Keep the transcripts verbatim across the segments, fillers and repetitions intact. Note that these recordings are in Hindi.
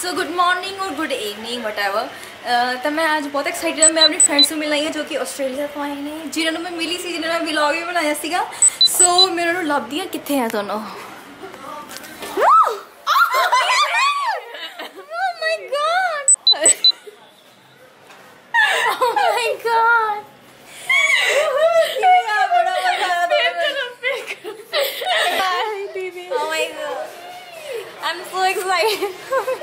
सो गुड मॉर्निंग और गुड इवनिंग वट एवर। तो मैं आज बहुत एक्साइटेड हूँ। मैं अपनी फ्रेंड्स को मिलना है जो कि ऑस्ट्रेलिया तो आए ने, जिन्होंने मैं मिली सी, जिन्होंने मैं व्लॉग भी बनाया सीगा। सो मैं उन्होंने लभ दिया कितने हैं दोनों। I'm so excited.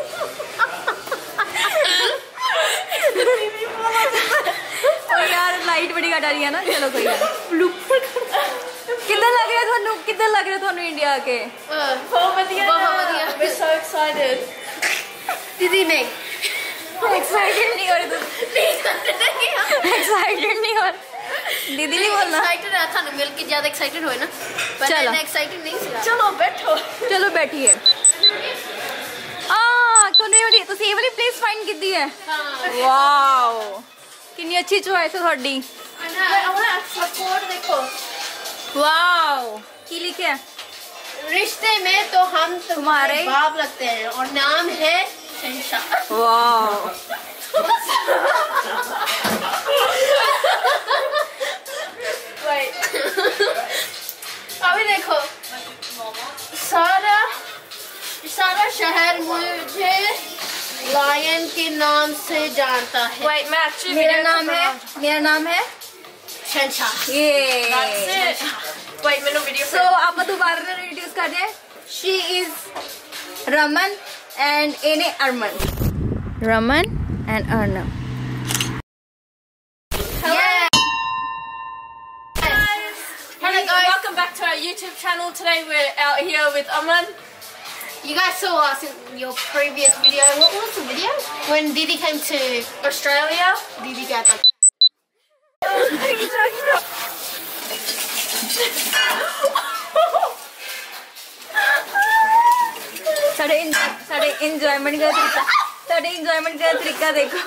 और यार लाइट बड़ी घट रही है ना। चलो कोई कितना लग रहा है थानू, कितना लग रहा है थानू इंडिया आके? बहुत बढ़िया, बहुत बढ़िया। We're so excited. दीदी नहीं एक्साइटेड नहीं हो रही तुम? एक्साइटेड नहीं हो रही? दीदी नहीं बोलना। एक्साइटेड है थानू मिल के ज्यादा एक्साइटेड होए ना। चलो एक्साइटेड नहीं सी। चलो बैठो, चलो बैठिए। आ तूने वाली तुसी ये वाली प्लेस फाइंड कीती है? हां वाओ कितनी अच्छी चॉइस है थोड़ी। सपोर्ट देखो। वाओ की लिखे है? रिश्ते में तो हम तुम्हारे बाप लगते हैं और नाम है शहंशाह। वाओ अभी देखो सारा सारा शहर मुझे लायन के नाम से जानता है। Wait, मैं actually मेरा नाम है मेरा नाम है शहंशाह। ये Wait, मैंने वीडियो so आप दोबारा इंट्रोड्यूस कर दें। She is Raman and इन्हें Arman। Raman and Arman। Hello guys, welcome back to our YouTube channel. Today we're out here with Arman. You guys saw us in your previous video. What was the video? When Didi came to Australia. Didi got that. साढ़े साढ़े enjoyment का तरीका साढ़े enjoyment का तरीका देखो।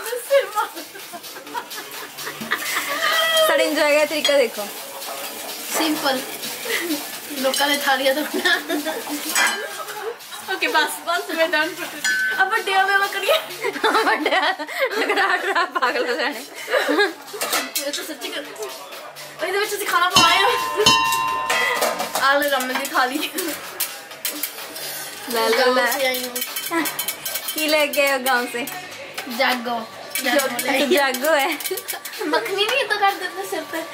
साढ़े enjoy का तरीका देखो। Simple. लोका ने खा लिया तो ना। Okay, बस बस मैं डन for today. अब बर्थडे में मैं करिए। बर्थडे अगर रहा पागल हो जाने। ये तो सच्ची कर। वही तो बच्चे से खाना बनाया। आलू रमन की खा ली। ला ला ला। की लेके आए गांव से? जागो। जागो जागो है। मखनी नहीं तो कर देते सिर पे।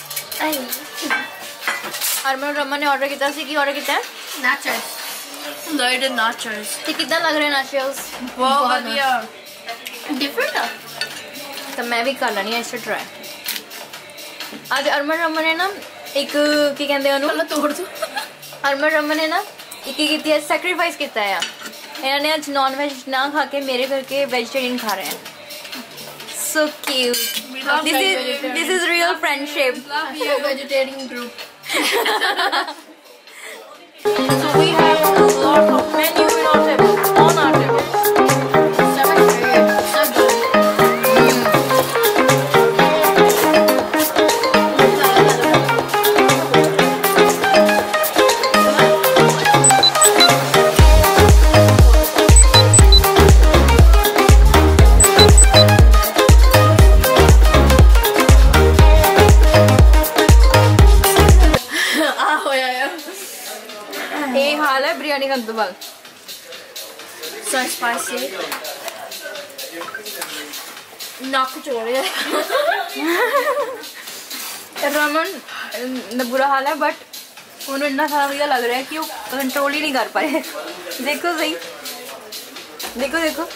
अरमान रमन ने ऑर्डर किया सी की ऑर्डर किया है? नाचोस। Loaded nachos. ये कितना लग रहा है नाचोस? बहुत बढ़िया। डिफरेंट है। तो मैं भी कर लेनी है इसे ट्राई। आज अरमान रमन ने ना एक की कहते हैं उन्होंने तोड़ दो। अरमान रमन ने ना एक की किया सैक्रिफाइस किया है। इन्होंने आज नॉन वेज ना खा के मेरे करके वेजिटेरियन खा रहे हैं। So cute. This is this is real friendship. Love you, vegetarian group. So we have a lot of menu in our table, on our table. So good, so good. ये हाल है बिरयानी खाने तो बाद। So spicy. नाक चोड़ रहा है। रमन बुरा हाल है बट उन्हें इतना सारा मुझे लग रहा है कि वो कंट्रोल ही नहीं कर पाए। देखो सही देखो देखो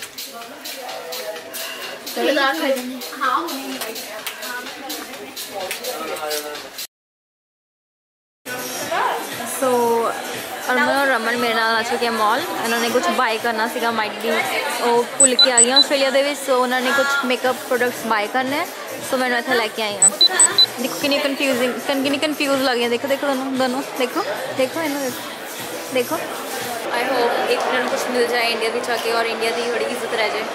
सो अरमान और रमन मेरे नाल आ चुके हैं मॉल। इन्होंने कुछ बाय करना सीगा माइट दी वो भुल के आ गई ऑस्ट्रेलिया दे विच। सो उन्होंने कुछ मेकअप प्रोडक्ट्स बाय करने हैं। सो मैं इतना लेके आई हाँ। देखो कितनी कन्फ्यूजिंग कितनी कन्फ्यूज लग रही देखो देखो दोनों दोनों देखो देखो इन्होंने देखो। आई होप एक दिन कुछ मिल जाए इंडिया भी जाके और इंडिया की बड़ी इज्जत रह जाए।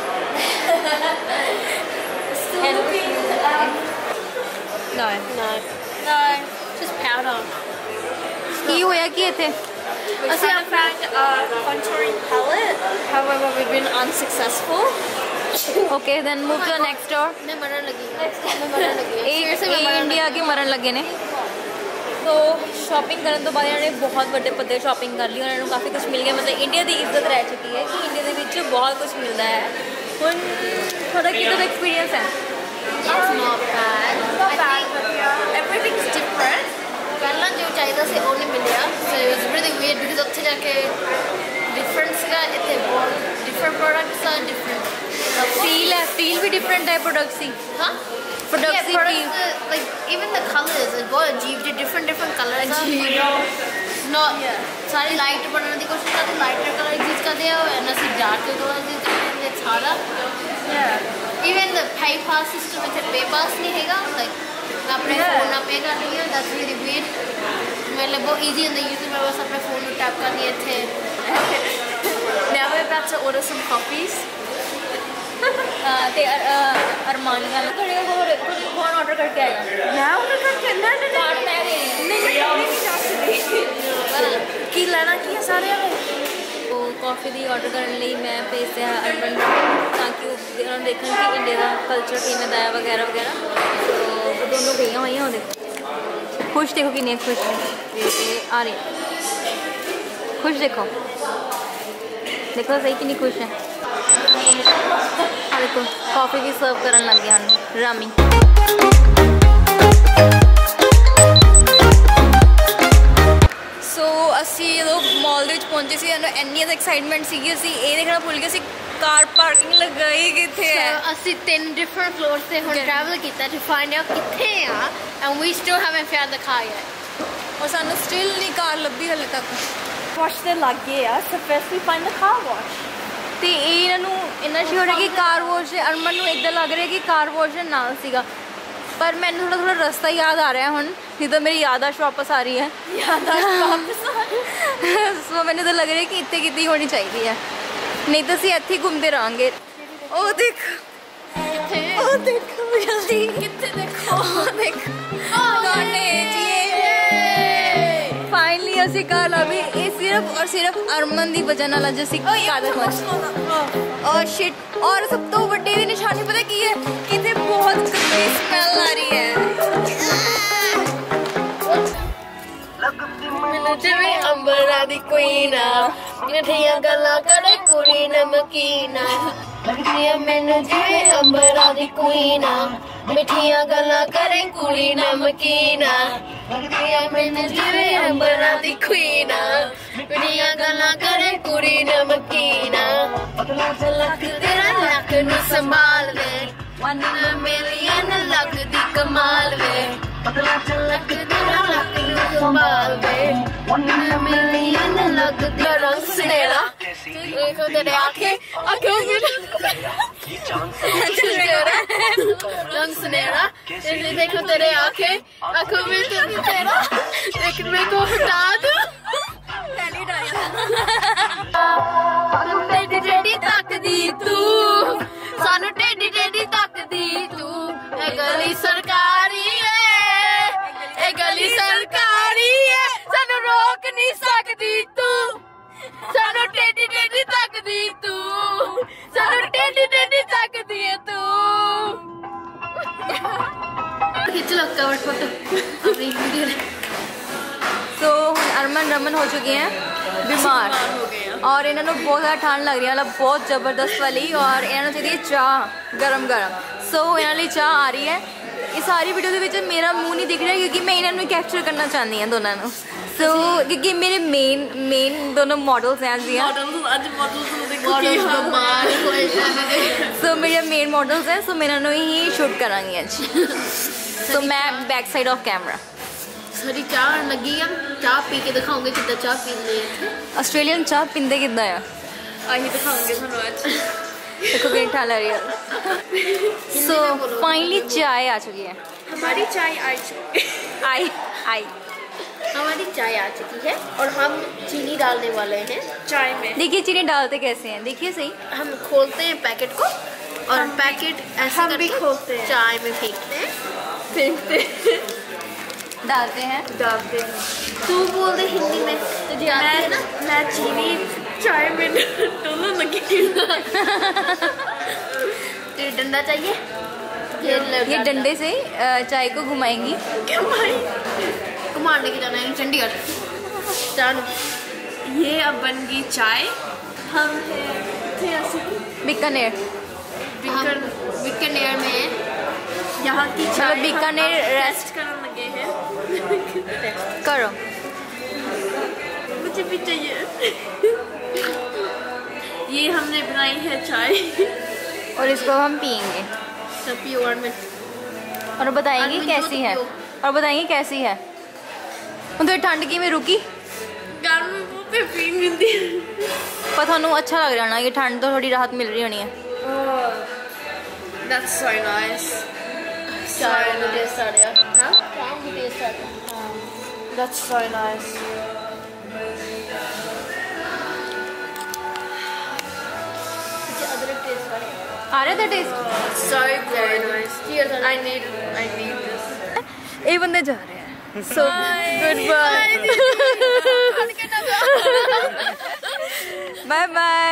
No, no, no, just powder. की होया कि इत्थे We tried to find a contouring palette, however we've been unsuccessful. Okay, then move to the next store. मैं मरने लगी मैं मरने लगी ਇਹ ਇੰਡੀਆ ਕੇ ਮਰਨ ਲੱਗੇ ਨੇ। तो शॉपिंग करने तो बाद इन्होंने बहुत बड़े पद्धर शॉपिंग कर ली, उन्होंने काफ़ी कुछ मिल गया। मतलब इंडिया की इज्जत रह चुकी है कि इंडिया के विच बहुत कुछ मिलता है। हुण थोड़ा किधर एक्सपीरियंस है? It's not bad. Not bad, but yeah, everything's different. पहला जो चाहिए से वो नहीं मिला, so it was really weird because उत्थे जाके difference का इतने बहुत different products are different. Feel है, फील भी डिफरेंट है प्रोडक्ट्स की। हाँ Products, yeah, products uh, like even the colors, like बहुत अजीब जो different different colors are not सारी light बनाने की कोशिश करते, lighter color यूज़ करते हैं और ना सिर्फ darker color यूज़ करते हैं, it's harder. Yeah. Even the pay pass system में pay pass नहीं हैगा, like ना अपने phone ना pay कर रही है, that's really weird. मतलब बहुत easy होता है, यूज़र में बस अपने phone में tap कर दिए थे. Now we're about to order some coffees. ते अरमान वाला थोड़े को कौन ऑर्डर करके आएगा? मैं ऑर्डर करके ना ना कार्ड मैं नहीं नहीं की लेना की है सारे में तो कॉफ़ी दी ऑर्डर करने ਲਈ मैं भेजते हैं अर्बन ताकि वो देखने कि इंडिया का कल्चर किमें दा वगैरह वगैरह। तो वो दोनों गई हुई हैं, देखो खुश, देखो कितनी खुश है आ रही खुश, देखो देखो सही कितनी खुश है। देखो कॉफ़ी भी सर्व करन लग गया हम रामी। सो असी जो मॉल ਦੇ ਵਿੱਚ ਪਹੁੰਚੇ ਸੀ, ਸਾਨੂੰ ਇੰਨੀ ਐਕਸਾਈਟਮੈਂਟ ਸੀਗੀ, ਅਸੀਂ ਇਹ ਦੇਖਣਾ ਭੁੱਲ ਗਏ ਸੀ ਕਾਰ ਪਾਰਕਿੰਗ ਲਗਾਈ ਕਿੱਥੇ ਹੈ। ਅਸੀਂ ਤਿੰਨ ਡਿਫਰੈਂਟ ਫਲੋਰਸ ਤੇ ਹੁਣ ਟਰੈਵਲ ਕੀਤਾ ਟੂ ਫਾਈਂਡ ਆਊਟ ਕਿੱਥੇ ਆ, and we still haven't found the car yet, ਔਰ ਸਾਨੂੰ ਸਟਿਲ ਨਹੀਂ ਕਾਰ ਲੱਭੀ ਹਲੇ ਤੱਕ। ਵਾਸ਼ ਦੇ ਲੱਗੇ ਆ, so first we find the car wash. ਤੇ ਇਹ ਇਹਨਾਂ ਨੂੰ ਇੰਨਾ ਸ਼ੋਰ ਹੈ ਕਿ ਕਾਰ ਵਾਸ਼, ਅਰਮਨ ਨੂੰ ਇੱਦਾਂ ਲੱਗ ਰਿਹਾ ਕਿ ਕਾਰ ਵਾਸ਼ ਦੇ ਨਾਲ ਸੀਗਾ, ਪਰ ਮੈਨੂੰ ਥੋੜਾ ਥੋੜਾ ਰਸਤਾ ਯਾਦ ਆ ਰਿਹਾ ਹੁਣ, ਨਹੀਂ ਤਾਂ ਮੇਰੀ ਯਾਦਾਸ਼ਤ ਵਾਪਸ ਆ ਰਹੀ ਹੈ। ਯਾਦਾਸ਼ਤ ਵਾਪਸ ਆ ਰਹੀ ਹੈ ਸੋ ਮੈਨੂੰ ਤਾਂ ਲੱਗ ਰਿਹਾ ਕਿ ਇੱਥੇ ਕਿਤੇ ਹੋਣੀ ਚਾਹੀਦੀ ਹੈ, ਨਹੀਂ ਤਾਂ ਅਸੀਂ ਇੱਥੇ ਘੁੰਮਦੇ ਰਹਾਂਗੇ। ਉਹ ਦੇਖ ਕਿੱਥੇ, ਉਹ ਦੇਖੋ ਜਲਦੀ ਕਿੱਥੇ ਦੇਖੋ, ਉਹ ਦੇਖ ਗਾਣੇ ਜੀ फाइनली ਅਸੀਂ ਕਾਰ ਲੱਭੀ। ਇਹ ਸਿਰਫ ਔਰ ਸਿਰਫ ਅਰਮਨ ਦੀ ਵਜ੍ਹਾ ਨਾਲ ਅੱਜ ਅਸੀਂ ਕਾਰ ਪਹੁੰਚੇ। ਔਰ ਸ਼ਿਟ, ਔਰ ਸਭ ਤੋਂ ਵੱਡੀ ਦੀ ਨਿਸ਼ਾਨੀ ਪਤਾ ਕੀ ਹੈ? ਕਿਤੇ ਬਹੁਤ ਗੰਦੀ ਸਮੈਲ ਆ ਰਹੀ ਹੈ। ਮੈਨੂੰ ਜਿਵੇਂ ਅੰਬਰਾਂ ਦੀ ਕੋਈ ਨਾ, ਮਿੱਠੀਆਂ ਗੱਲਾਂ ਕਰੇ ਕੁੜੀ ਨਮਕੀਨਾ, ਲੱਗਦੀ ਆ ਮੈਨੂੰ ਜਿਵੇਂ ਅੰਬਰਾਂ ਦੀ ਕੋਈ ਨਾ, ਮਿੱਠੀਆਂ ਗੱਲਾਂ ਕਰੇ ਕੁੜੀ ਨਮਕੀਨਾ, ਲੱਗਦੀ ਆ ਮੈਨੂੰ ਜਿਵੇਂ ਅੰਬਰਾਂ ਦੀ ਕੋਈ ਨਾ, ਮਿੱਠੀਆਂ ਗੱਲਾਂ ਕਰੇ ਕੁੜੀ ਨਮਕੀਨਾ, ਲੱਕ ਤੇਰਾ ਲੱਕ ਨੂੰ ਸੰਭਾਲ ਵੇ, ਵਨ ਮਿਲੀਅਨ ਲੱਕ ਦੀ ਕਮਾਲ ਵੇ, ਲੱਕ ਤੇਰਾ ਲੱਕ ਨੂੰ ਸੰਭਾਲ ਵੇ, ਵਨ ਮਿਲੀਅਨ ਲੱਕ ਦੀ ਰੰਗ ਸੁਨਹਿਰਾ, ਦੇਖੋ ਤੇਰੇ ਆਂखें आंखों में रंग सुनहरा, देखो तेरे आंखें आंखों में तेरा, लेकिन मेरे को हटा दो टेढ़ी टेढ़ी तकदी तू, सानू टेढ़ी टेढ़ी तकदी तू, ए गली सरकारी है, ए गली सरकारी है, सानू रोक नहीं सकदी तू, सानू टेढ़ी टेढ़ी तकदी तू, सानू टेढ़ी टेढ़ी तकदी है तू। खिंच लो कवर फोटो अपनी वीडियो में। तो अरमन रमन हो चुके हैं बीमार और इन्होंने बहुत ज़्यादा ठंड लग रही है, मतलब बहुत ज़बरदस्त वाली, और इन्होंने चाहिए चाह गरम गरम। सो इन्होंने चाह आ रही है। इस सारी वीडियो के विच मेरा मुँह नहीं दिख रहा क्योंकि मैं इन्होंने कैप्चर करना चाहती हूँ दोनों को। सो क्योंकि मेरे मेन मेन दोनों मॉडल्स हैं जी, सो मेरे मेन मॉडल्स हैं, सो मैं इन्होंने ही शूट करांगी अज। सो मैं बैक साइड ऑफ कैमरा सारी चाह लगी है, चाह पी के दिखाऊंगे कितना चाह पींदे हैं। ऑस्ट्रेलियन चाह पींदे कितना है आही दिखाऊंगे थानू आज। देखो कितनी ठंड लग रही है। सो फाइनली चाय आ चुकी है, हमारी चाय आ चुकी आई आई हमारी चाय आ चुकी है और हम चीनी डालने वाले हैं चाय में। देखिए चीनी डालते कैसे हैं, देखिए सही। हम खोलते हैं पैकेट को और पैकेट ऐसे हम भी खोलते हैं, चाय में फेंकते हैं फेंकते हैं डालते हैं डालते हैं। तू बोल दे हिंदी में तुझे आती है ना। मैं चीनी चाय में दोनों लगी। तुझे डंडा चाहिए? ये, ये डंडे से चाय को घुमाएंगी। घुमाने लेके जाना है चंडीगढ़। चलो ये अब बन गई चाय। हम हैं बीकानेर। बीकर बीकानेर में यहाँ की चलो चाय बीकानेर रेस्ट करने लगे हैं। करो। मुझे भी चाहिए। ये हमने बनाई है चाय और इसको हम पियेंगे और बताएंगे कैसी है और बताएंगे कैसी है। तो ठंड की में रुकी पर थानू अच्छा लग रहा ना, ये ठंड तो थोड़ी राहत मिल रही होनी है। That's so nice. चाय में टेस्ट आ रहा है। हाँ चाय में टेस्ट आ रहा है। That's so nice. अदरक टेस्ट आ रहा है। आ रहा था taste? So very nice. I need I need this. ये बंदे जा रहे हैं। So goodbye. Bye bye.